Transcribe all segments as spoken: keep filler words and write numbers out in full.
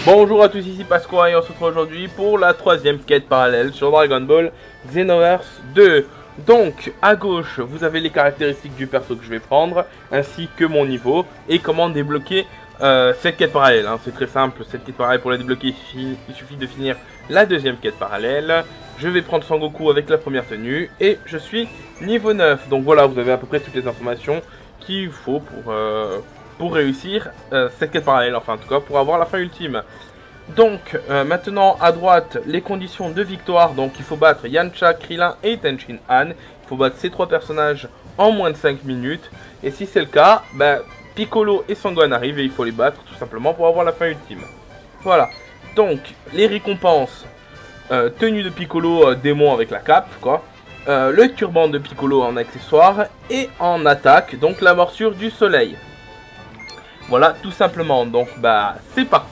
Bonjour à tous, ici Pasqua et on se retrouve aujourd'hui pour la troisième quête parallèle sur Dragon Ball Xenoverse deux. Donc à gauche vous avez les caractéristiques du perso que je vais prendre ainsi que mon niveau et comment débloquer euh, cette quête parallèle. Hein. C'est très simple, cette quête parallèle pour la débloquer il suffit de finir la deuxième quête parallèle. Je vais prendre Sangoku avec la première tenue et je suis niveau neuf. Donc voilà, vous avez à peu près toutes les informations qu'il faut pour... Euh, pour réussir euh, cette quête parallèle, enfin en tout cas pour avoir la fin ultime. Donc euh, maintenant à droite les conditions de victoire, donc il faut battre Yamcha, Krillin et Tenshin Han. Il faut battre ces trois personnages en moins de cinq minutes et si c'est le cas, bah, Piccolo et Sangohan arrivent et il faut les battre tout simplement pour avoir la fin ultime. Voilà, donc les récompenses, euh, tenue de Piccolo, euh, démon avec la cape quoi. Euh, le turban de Piccolo en accessoire et en attaque, donc la morsure du soleil. Voilà, tout simplement. Donc, bah, c'est parti.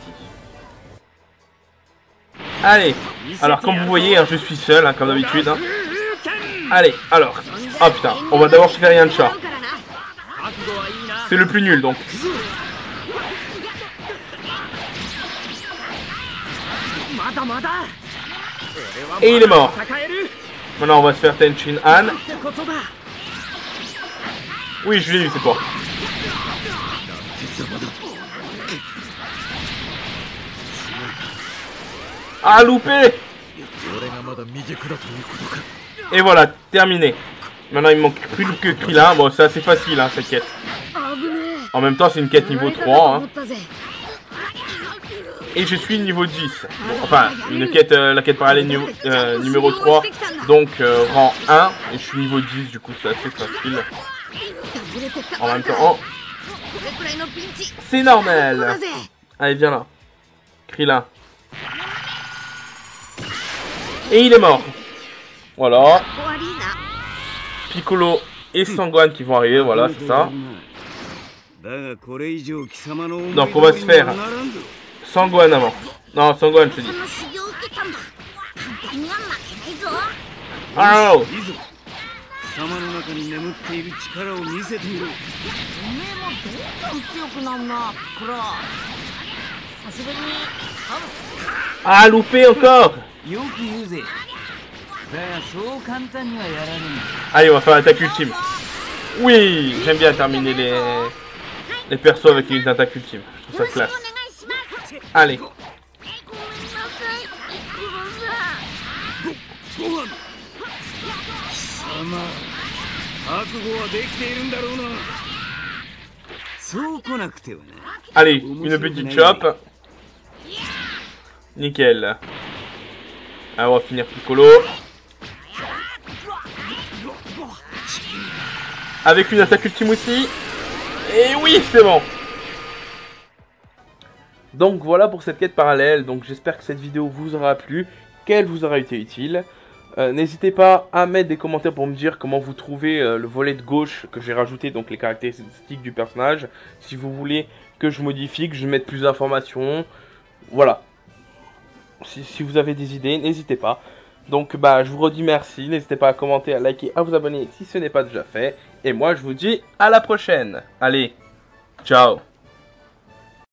Allez. Alors, comme vous voyez, hein, je suis seul, hein, comme d'habitude. Hein. Allez, alors. Ah, putain. On va d'abord se faire Yamcha. C'est le plus nul, donc. Et il est mort. Maintenant, on va se faire Tenshin Han. Oui, je l'ai eu, c'est toi. Ah, loupé! Et voilà, terminé. Maintenant, il me manque plus que Krillin. Bon, c'est assez facile, hein, cette quête. En même temps, c'est une quête niveau trois. Hein. Et je suis niveau dix. Bon, enfin, une quête, euh, la quête parallèle niveau, euh, numéro trois. Donc, euh, rang un. Et je suis niveau dix, du coup, c'est assez facile. En même temps... Oh. C'est normal. Allez, viens là. Krillin. Et il est mort. Voilà. Piccolo et Sangohan qui vont arriver, voilà, c'est ça. Donc on va se faire Sangohan avant. Non, Sangohan, je te dis. Oh. Ah, loupé encore. Allez, on va faire l'attaque ultime. Oui, j'aime bien terminer les, les persos avec une attaque ultime. Je trouve ça classe. Allez. Allez, une petite chop. Nickel. Alors on va finir Piccolo. Avec une attaque ultime aussi. Et oui, c'est bon. Donc voilà pour cette quête parallèle. Donc j'espère que cette vidéo vous aura plu, qu'elle vous aura été utile. Euh, N'hésitez pas à mettre des commentaires pour me dire comment vous trouvez euh, le volet de gauche que j'ai rajouté, donc les caractéristiques du personnage. Si vous voulez que je modifie, que je mette plus d'informations. Voilà. Si, si vous avez des idées, n'hésitez pas. Donc bah je vous redis merci, n'hésitez pas à commenter, à liker, à vous abonner si ce n'est pas déjà fait. Et moi je vous dis à la prochaine. Allez, ciao.